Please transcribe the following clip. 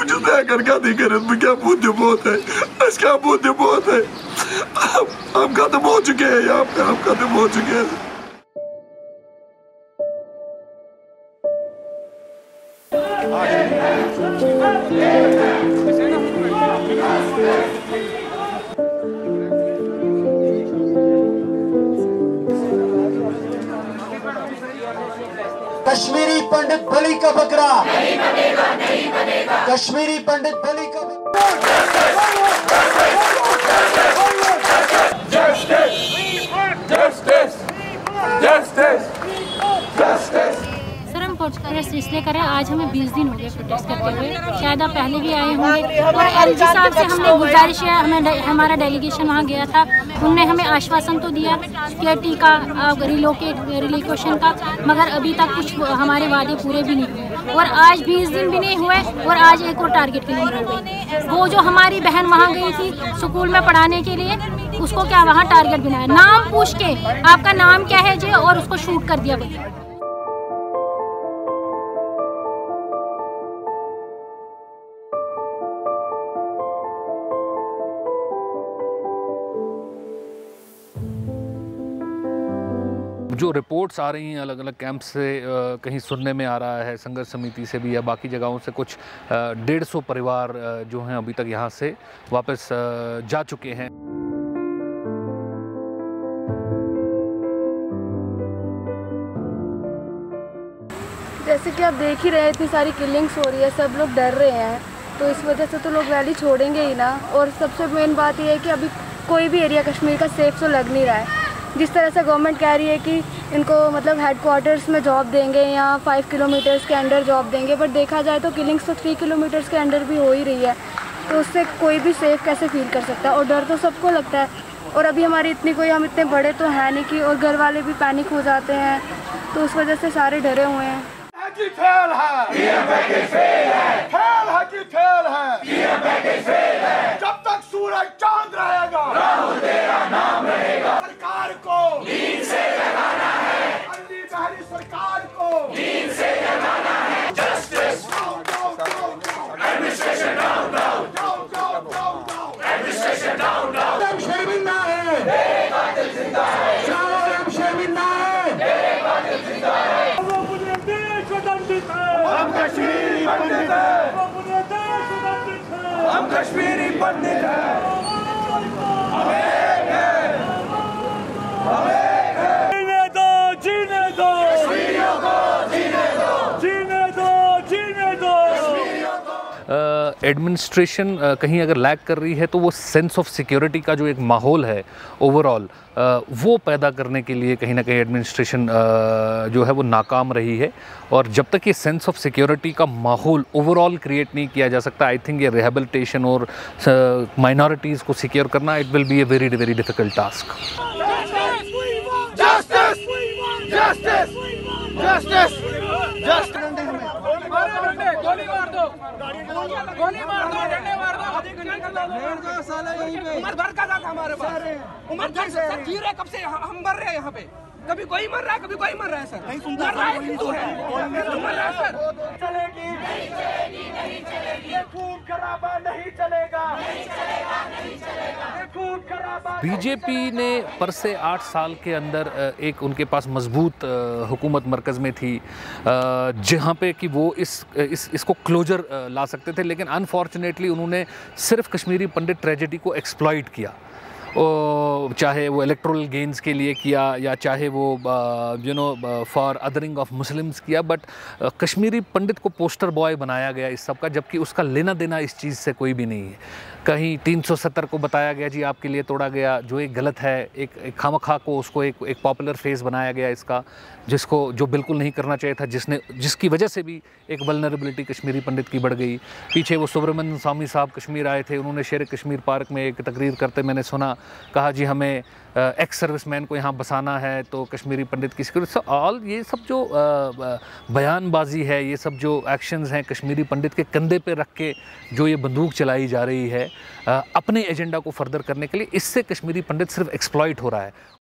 जुदा करके नहीं करे में क्या बुद्ध बहुत है, इसका बुद्ध बहुत है। हम खत्म हो चुके हैं यहाँ पे, हम खत्म हो चुके हैं। कश्मीरी पंडित बलि का बकरा नहीं बनेगा, नहीं बनेगा। कश्मीरी पंडित बलि का justice, justice, justice, justice. Sir हम प्रोटेस्ट इसलिए करें, आज हमें 20 दिन हो गए प्रोटेस्ट करते हुए, शायद आप पहले भी आए होंगे। और एलजी साहब से हमने गुजारिश है, हमारा डेलीगेशन वहाँ गया था, उन्होंने हमें आश्वासन तो दिया सिक्योरिटी का, रिलोकेशन का, मगर अभी तक कुछ हमारे वादे पूरे भी नहीं हुए। और आज 20 दिन भी नहीं हुए और आज एक और टारगेट किलिंग हो गई। वो जो हमारी बहन वहाँ गई थी स्कूल में पढ़ाने के लिए, उसको क्या वहाँ टारगेट बनाया, नाम पूछ के आपका नाम क्या है जी, और उसको शूट कर दिया गया। जो रिपोर्ट्स आ रही हैं अलग अलग कैंप से, कहीं सुनने में आ रहा है संघर्ष समिति से भी या बाकी जगहों से, कुछ 150 परिवार जो हैं अभी तक यहाँ से वापस जा चुके हैं। जैसे कि आप देख ही रहे हैं, इतनी सारी किलिंग्स हो रही है, सब लोग डर रहे हैं, तो इस वजह से तो लोग रैली छोड़ेंगे ही ना। और सबसे मेन बात यह है कि अभी कोई भी एरिया कश्मीर का सेफ तो लग नहीं रहा है। जिस तरह से गवर्नमेंट कह रही है कि इनको मतलब हेडक्वार्टर्स में जॉब देंगे या 5 किलोमीटर्स के अंडर जॉब देंगे, बट देखा जाए तो किलिंग्स तो 3 किलोमीटर्स के अंडर भी हो ही रही है, तो उससे कोई भी सेफ कैसे फील कर सकता है। और डर तो सबको लगता है, और अभी हमारी हम इतने बड़े तो हैं नहीं कि, और घर वाले भी पैनिक हो जाते हैं, तो उस वजह से सारे डरे हुए हैं। फेल है, जब तक सूरज चांद रहेगा, राहुल तेरा नाम रहेगा। सरकार को नींद से जगाना है, अगली बहरी सरकार को नींद से जगाना है। Justice, administration down, administration down. शर्मिंदा है, तेरे कातिल जिंदा है, शर्मिंदा है, तेरे कातिल जिंदा है। हम कश्मीरी पंडित हैं, हम कश्मीरी पंडित हैं, हम एक हैं, हम एक हैं। जीने दो, जीने दो कश्मीरियों को, जीने दो, जीने दो, जीने दो कश्मीरियों को। एडमिनिस्ट्रेशन कहीं अगर लैग कर रही है तो वो सेंस ऑफ सिक्योरिटी का जो एक माहौल है ओवरऑल, वो पैदा करने के लिए कहीं ना कहीं एडमिनिस्ट्रेशन जो है वो नाकाम रही है। और जब तक ये सेंस ऑफ सिक्योरिटी का माहौल ओवरऑल क्रिएट नहीं किया जा सकता, आई थिंक ये रिहेबिलिटेशन और माइनॉरिटीज़ को सिक्योर करना, it will be a very very difficult task. गोली मार दो, डंडे मार दो, उम्र भर का था हमारे पास, उम्र भर से सब जी रहे, कब से हम मर रहे हैं यहाँ पे, कभी कोई मर रहा है, कभी कोई मर रहा है सर, मर रहा है हिंदू है, मर रहा है सर। चलेगी नहीं चलेगी, नहीं चलेगी, ये खून खराबा नहीं चलेगा, नहीं चलेगा, नहीं चलेगा, ये खून खराबा। बीजेपी ने पर से 8 साल के अंदर एक उनके पास मजबूत हुकूमत मरकज़ में थी, जहाँ पे कि वो इसको क्लोजर ला सकते थे, लेकिन अनफॉर्चुनेटली उन्होंने सिर्फ कश्मीरी पंडित ट्रेजेडी को एक्सप्लॉइट किया। चाहे वो इलेक्टोरल गेंस के लिए किया या चाहे वो फॉर अदरिंग ऑफ मुस्लिम्स किया, बट कश्मीरी पंडित को पोस्टर बॉय बनाया गया इस सब का, जबकि उसका लेना देना इस चीज़ से कोई भी नहीं है। कहीं 370 को बताया गया जी आपके लिए तोड़ा गया, जो एक गलत है, एक खामखा को उसको एक पॉपुलर फेस बनाया गया इसका, जो बिल्कुल नहीं करना चाहिए था, जिसकी वजह से भी एक वल्नरेबिलिटी कश्मीरी पंडित की बढ़ गई। पीछे वो सुब्रमण्यम स्वामी साहब कश्मीर आए थे, उन्होंने शेर कश्मीर पार्क में एक तकरीर करते मैंने सुना, कहा जी हमें एक्स सर्विसमैन को यहाँ बसाना है तो कश्मीरी पंडित की सिक्योरिटी। ऑल ये सब जो बयानबाजी है, ये सब जो एक्शंस हैं कश्मीरी पंडित के कंधे पे रख के जो ये बंदूक चलाई जा रही है अपने एजेंडा को फर्दर करने के लिए, इससे कश्मीरी पंडित सिर्फ एक्सप्लॉइट हो रहा है।